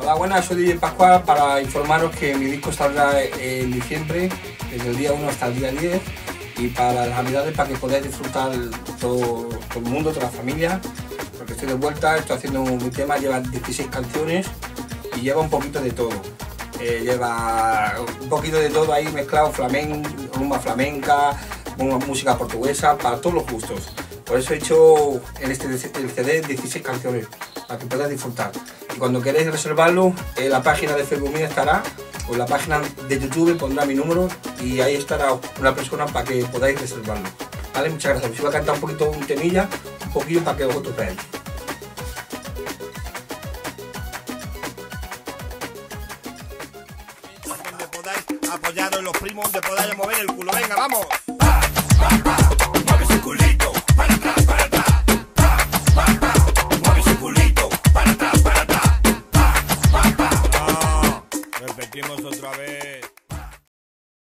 Hola, buenas, soy DJ Pascual para informaros que mi disco saldrá en diciembre, desde el día 1 hasta el día 10, y para las navidades para que podáis disfrutar todo el mundo, toda la familia, porque estoy de vuelta, estoy haciendo mi tema, lleva 16 canciones y lleva un poquito de todo. Lleva un poquito de todo ahí mezclado, rumba flamenca, música portuguesa, para todos los gustos. Por eso he hecho en el CD 16 canciones, para que podáis disfrutar. Y cuando queréis reservarlo, en la página de Facebook mía estará, o en la página de YouTube pondrá mi número y ahí estará una persona para que podáis reservarlo. ¿Vale? Muchas gracias. Os iba a cantar un poquito un temilla, un poquillo para que vosotros veáis. Donde podáis apoyaros en los primos, donde podáis mover el culo. Venga, vamos. Mueve ese culito, para atrás, para atrás. Mueve ese culito, para atrás, para atrás. Repetimos otra vez.